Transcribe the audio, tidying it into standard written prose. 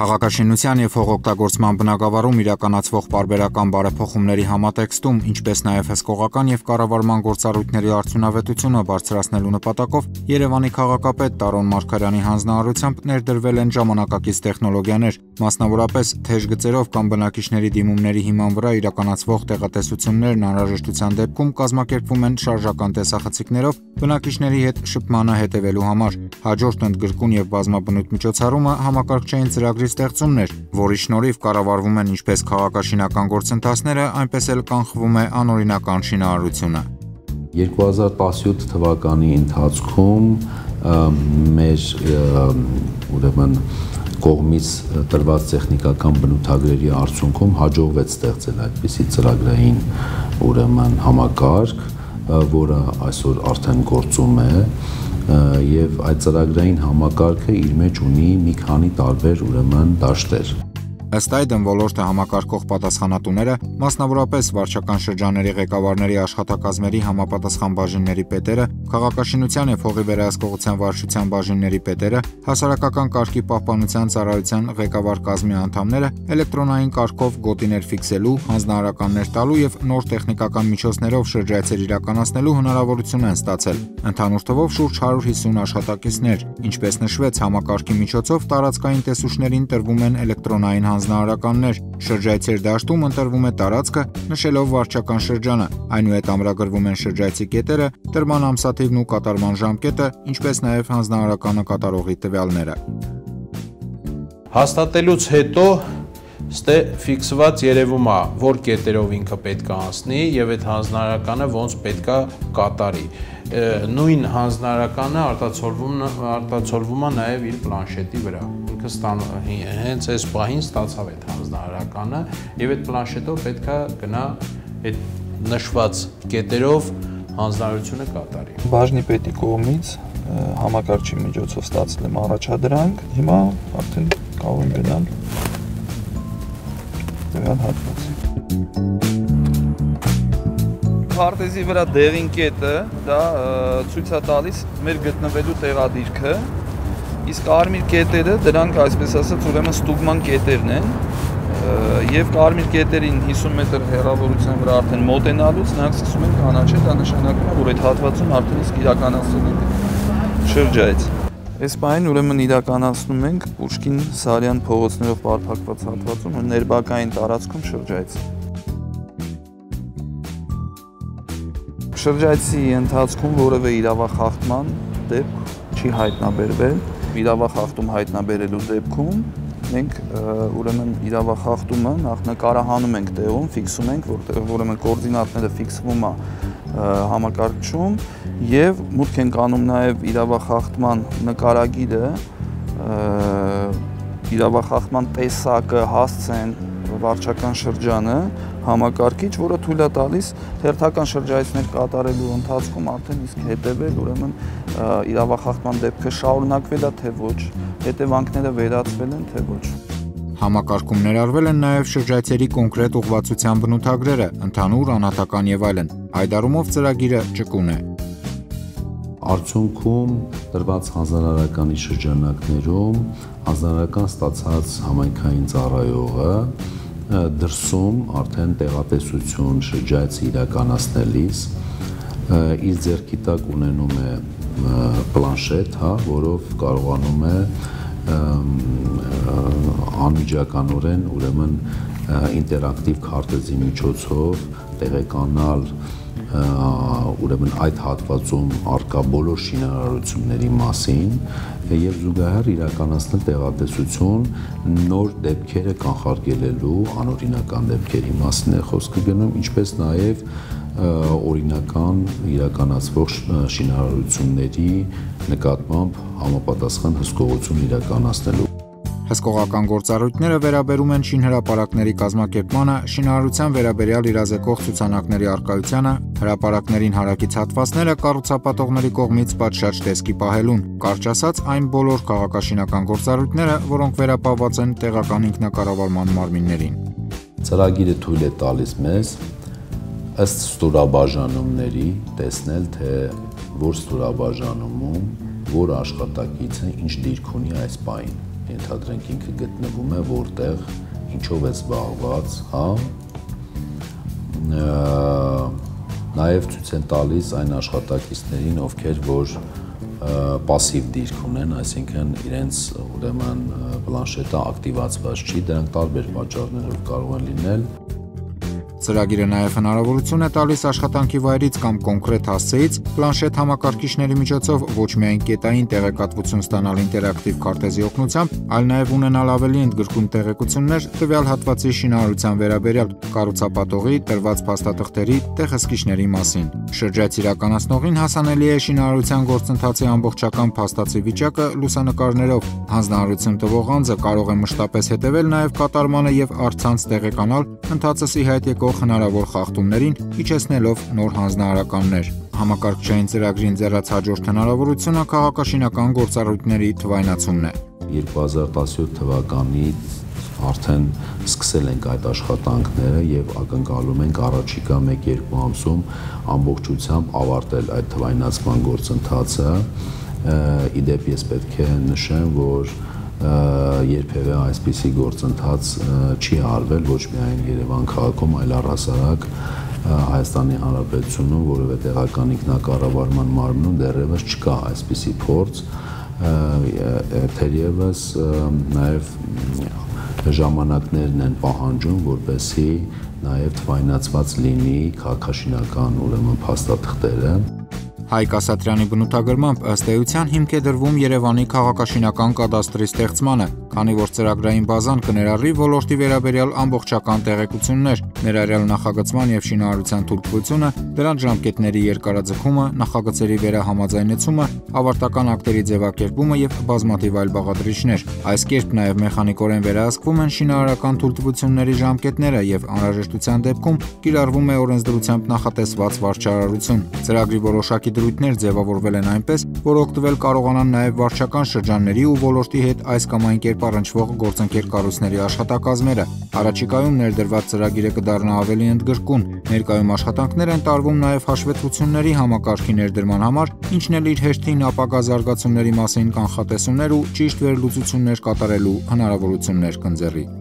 Քաղաքաշինության և հողօգտագործման բնագավառում իրականացվող պարբերական բարեփոխումների համատեքստում, ինչպես նաև հսկողական և կառավարման գործառույթների արդյունավետությունը բարձրացնելու նպատակով Երևանի քաղաքապետ Տարոն Մարգարյանի հանձնարարությամբ ներդրվել են ժամանակակից տեխնոլոգիաներ, մասնավորապես թեժ գծերով կամ բնակիչների դիմումների հիման վրա իրականացվող տեղատեսություններն անհրաժեշտության դեպքում կազմակերպվում են շարժական տեսախցիկներով բնակիչների հետ շփմանը հետևելու համար։ Հաջորդ ընդգրկուն և բազմաբնույթ միջոցառումը համակարգչային ծրագրի ստեղծումն էր, որի շնորհիվ կառավարվում են ինչպես քաղաքաշինական գործընթացները, այնպես էլ կանխվում է անօրինական շինարարությունը։ 2017 թվականի ընթացքում մեր կողմից տրված տեխնիկական բնութագրերի արդյունքում հաջողվեց ստեղծել այդպիսի ծրագրային համակարգ, որը այսօր արդեն գործում է, եւ այդ ծրագրային համակարգը իր մեջ ունի մի քանի տարբեր դաշտեր։ Ըստ այդմ ոլորտը համակարգող պատասխանատուները, մասնավորապես վարչական շրջանների ղեկավարների աշխատակազմերի համապատասխան բաժինների պետերը, քաղաքաշինության և հողի վերահսկողության վարչության բաժինների պետերը, հասարակական կարգի պահպանության ծառայության ղեկավար կազմի անդամները էլեկտրոնային կարգով գոտիներ ֆիքսելու, հանձնարարականներ տալու և նոր տեխնիկական միջոցներով շրջայցեր իրականացնելու հնարավորություն են ստացել։ Ընդհանուր թվով շուրջ 150 աշխատակիցներ, ինչպես նշվեց, համակարգի միջոցով տարածքային տեսուչներին տրվում են էլեկտրոնային հանձնարարականներ, շրջայցեր դաշտում ընտրվում է տարածքը, նշելով վարչական շրջանը, այնուհետ ամրագրվում են շրջայցի կետերը, տրման ամսաթիվն ու կատարման ժամկետը, ինչպես նաև հանձնարարականը կատարողի տվյալները։ Հաստատելուց հետո ֆիքսված երևում է, որ կետերով ինքը պետք է անցնի եւ այդ հանձնարարականը ոնց պետք է կատարի։ Նույն հանձնարարականը արտացոլվում է նաեւ իր պլանշետի վրա։ Հենց այս պահին ստացավ այդ հանձնարարականը եւ այդ պլանշետով պետք է գնա այդ նշված կետերով հանձնարարությունը կատարի։ Բաժնի պետի կողմից համակարգչի միջոցով ստացել եմ առաջադրանք, հիմա արդեն կարող եմ գնալ դրան հատվածի։ Քարտեզի վրա դեղին կետը դա ցույց է տալիս մեր գտնվելու տեղադիրքը, իսկ կարմիր կետերը դրանք այսպես ասած ուրեմն ստուգման կետերն են, եւ կարմիր կետերին 50 մետր հեռավորության վրա արդեն մոտենալուց նրանք սկսում են կանաչել, դա նշանակում է, որ այդ հատվածում արդեն իսկ իրականացել են շրջայց։ Այս պահին ուրեմն իրականացնում ենք Պուշկին-Սարյան փողոցներով պարփակված հատվածում ներբակային տարածքում շրջայց։ Շրջայցի ընթացքում որևէ իրավախախտման դեպք չի հայտնաբերվել։ Իրավախախտում հայտնաբերելու դեպքում մենք ուրեմն իրավախախտումը նախ նկարահանում ենք տեղում, ֆիքսում ենք, որտեղ ուրեմն կոորդինատները ֆիքսվում է համակարգչում եւ մուտք ենք անում նաեւ իրավախախտման նկարագիրը, իրավախախտման տեսակը, հասցեն, վարչական շրջանը, համակարգիչ, որը թույլ է տալիս հերթական շրջայցներ կատարելու ընթացքում արդեն իսկ հետևել, ուրեմն իրավախախտման դեպքը շարունակվել է թե ոչ, հետևանքները վերացվել են թե ոչ։ Համակարգում ներառվել են նաև շրջայցերի կոնկրետ ուղղվածության բնութագրերը, ընդհանուր, անհատական եւ այլն։ Այդ առումով ծրագիրը ճկուն է։ Արդյունքում տրված հանձնարարականի շրջանակներում հանձնարարական ստացած համայնքային ծառայողը դրսում արդեն տեղատեսություն շրջայցը իրականացնելիս իր ձեռքի տակ ունենում է պլանշետ, որով կարողանում է անմիջականորեն ուրեմն ինտերակտիվ քարտեզի միջոցով տեղեկանալ ուրեմն այդ հատվածում արկա բոլոր շինարարությունների մասին եւ զուգահեռ իրականացնել տեղատեսություն նոր դեպքերը կանխարգելելու անօրինական դեպքերի մասին է խոսքը գնում, ինչպես նաեւ օրինական իրականացվող շինարարությունների նկատմամբ համապատասխան հսկողություն իրականացնելու։ Հսկողական գործառույթները վերաբերում են շինհրապարակների կազմակերպմանը, շինարարության վերաբերյալ իրազեկող ցուցանակների առկայությանը, հրապարակներին հարակից հատվածները կառուցապատողների կողմից պատշաճ տեսքի պահելուն, կարճ ասած, այն բոլոր քաղաքաշինական գործառույթները, որոնք վերապահված են տեղական ինքնակառավարման մարմիններին։ Ծրագիրը թույլ է տալիս մեզ ըստ ստորաբաժանումների տեսնել, թե որ ստորաբաժանումում որ աշխատակիցը ինչ դիրք ունի այս պահին։ ենթադրենք ինքը գտնվում է որտեղ, ինչով է զբաղված, հա։ Նաև ցույց են տալիս այն աշխատակիցներին, ովքեր որ պասիվ դիրք ունեն, այսինքն իրենց ուրեմն պլանշետը ակտիվացված չի, դրանք տարբեր պատճառներով կարող են լինել։ Ծրագիրը նաև հնարավորություն է տալիս աշխատանքի վայրից կամ կոնկրետ հասցեից պլանշետ համակարգիչների միջոցով ոչ միայն կետային տեղեկատվություն ստանալ ինտերակտիվ քարտեզի օգնությամբ, այլ նաև ունենալ ավելի ընդգրկուն տեղեկություններ տվյալ հատվածի շինարարության վերաբերյալ, կառուցապատողի, տրված փաստաթղթերի, տեղհսկիչների մասին։ Շրջայց իրականացնողին հասանելի է շինարարության գործընթացի ամբողջական փաստացի վիճակը լուսանկարներով։ Հանձնարարություն տվող անձը կարող է մշտապես հետևել նաև կատարմանը եւ առցանց տեղեկանալ ընթացսի հայտ եկող հնարավոր խախտումներին, իջեցնելով նոր հանձնարարականներ։ Համակարգչային ծրագրին ձեռած հաջորդ հնարավորությունը քաղաքաշինական գործառույթների թվայնացումն է։ 2017 թվականից արդեն սկսել ենք այդ աշխատանքները եւ ակնկալում ենք առաջիկա 1-2 ամսում ամբողջությամբ ավարտել այդ թվայնացման գործընթացը։ Իդեպ ես պետք է նշեմ, որ երբևէ այսպիսի գործընթաց չի արվել ոչ միայն Երևան քաղաքում, այլ առհասարակ Հայաստանի Հանրապետությունում, որևէ տեղական ինքնակառավարման մարմնում դեռևս չկա այսպիսի փորձ, թերևս նաև ժամանակներն են պահանջում, որպեսզի նաև թվայնացված լինի քաղաքաշինական ուրեմն փաստաթղթերը։ Հայկ Ասատրյանի բնութագրմամբ ըստ էության հիմք է դրվում Երևանի քաղաքաշինական կադաստրի ստեղծմանը, քանի որ ծրագրային բազան կներառի ոլորտի վերաբերյալ ամբողջական տեղեկություններ, ներառյալ նախագծման եւ շինարարության թույլտվությունը, դրանց ժամկետների երկարաձգումը, նախագծերի վերահամաձայնեցումը, ավարտական ակտերի ձևակերպումը եւ բազմաթիվ այլ բաղադրիչներ։ Այս կերպ նաեւ մեխանիկորեն վերահսկվում են շինարարական թույլտվությունների ժամկետները եւ անհրաժեշտության դեպքում կիրառվում է օրենսդրությամբ նախատեսված վարչարարություն։ Ծրագրի որոշակի դրույթներ ձևավորվել են այնպես, որ օգտվել կարողանան նաև վարչական շրջանների ու ոլորտի հետ այս կամ այն կերպ առնչվող գործընկեր կառույցների աշխատակազմերը։ Առաջիկայում ներդրված ծրագիրը կդառնա ավելի ընդգրկուն։ Ներկայում աշխատանքներ են տարվում նաև հաշվետվությունների համակարգի ներդրման համար, ինչն էլ իր հերթին ապագա զարգացումների մասին կանխատեսումներ ու ճիշտ վերլուծություններ կատարելու հնարավորություններ կընձեռի։